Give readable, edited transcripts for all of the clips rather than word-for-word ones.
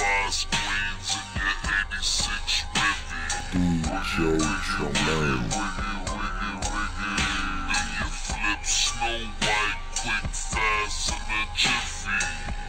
size queens in your 86 Rivian. DJ Tremaine. And you flip Snow White quick, fast, in a jiffy.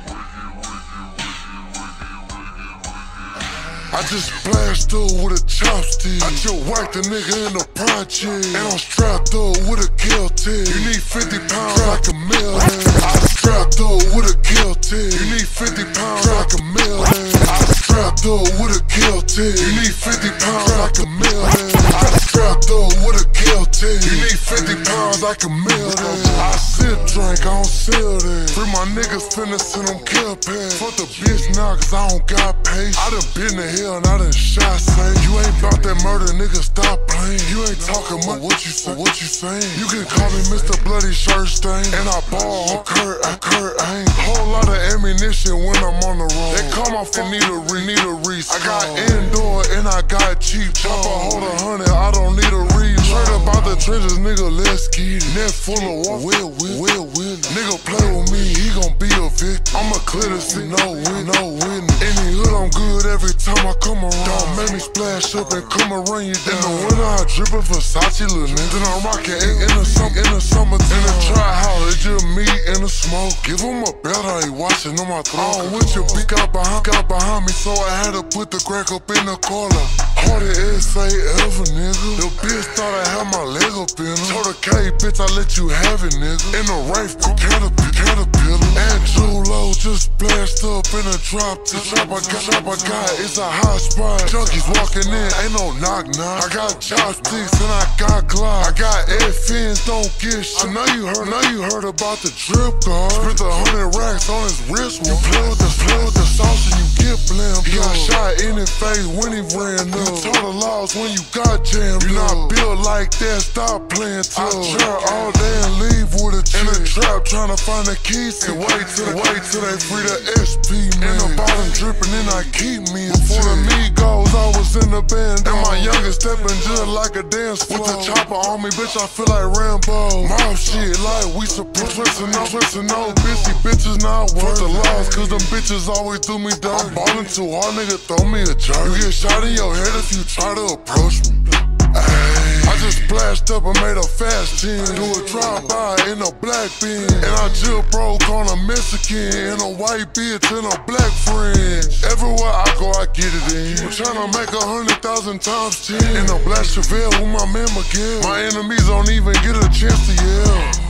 I just blashed up with a chopstick. I just whacked a nigga in the project. And I'm strapped up with a kill tip. You need 50 pounds like a million. I strapped up with a kill tip. You need 50 pounds like a million. I strapped up with a kill tip. You need 50 pounds like a million. I strapped up with a kill tip. You need 50 pounds like a million. I sip drink, I don't sell that. Free my niggas finna send them kill pads. Fuck the bitch now cause I don't got patience. I done been to hell and I done shot say. You ain't bout that murder, nigga, stop playing. You ain't talking much, what you saying? You can call me Mr. Bloody Shirt Stain. And I ball on Kurt Aim. Whole lot of ammunition when I'm on the road. They call my phone, need a reese. I got indoor and I got cheap. Chopper hold 100, I don't need a reason. Straight up out the trenches, nigga, let's get it. Net full of water, will. Nigga play with me, he gon' be a victim. I'm a clear to see, no witness. Any hood, I'm good every time I come around. Don't make me splash up and come and run you down. In the winter, I drippin' Versace, lil' nigga. Then I'm rockin' in the summer. In the try house, it's just me and the smoke. Give him a belt, I ain't watching on my throat. I don't with your beat, got behind me, so I had to put the crack up in the corner. Hardest essay ever, nigga. The bitch thought I had my leg up in her. Told her, K, bitch, I let you have it, nigga. In the Wraith, Caterpillar. And Julo just splashed up in a drop. The trap I got is a hot spot. Junkies walking in, ain't no knock. I got chopsticks and I got Glock. I got fins, don't get shit. I know you heard about the drip guard. Spent 100 racks on his wrist. You play with the sauce and you get blammed. He got shot in his face when he ran up. You taught the laws when you got jammed. You not built like that, stop playing tough. I trap all day and leave with a trip. In the trap trying to find the keys and wait till they free the SP, man. In the bottom dripping and I keep me a Before the Migos, I was in the band. And my youngest stepping just like a dance floor. With the chopper on me, bitch, I feel like Rambo. Mob shit like we support. Twisting no bitches not worth the loss, cause them bitches always do me dirty. I'm ballin' too hard, nigga, throw me a jerk. You get shot in your head if you try to approach me. I just splashed up and made a fast 10. Do a drive-by in a black bin. And I just broke on a Mexican and a white bitch and a black friend. Everywhere I go, I get it in. I'm tryna make 100,000 times 10. In a black Chevelle with my man Miguel. My enemies don't even get a chance to yell.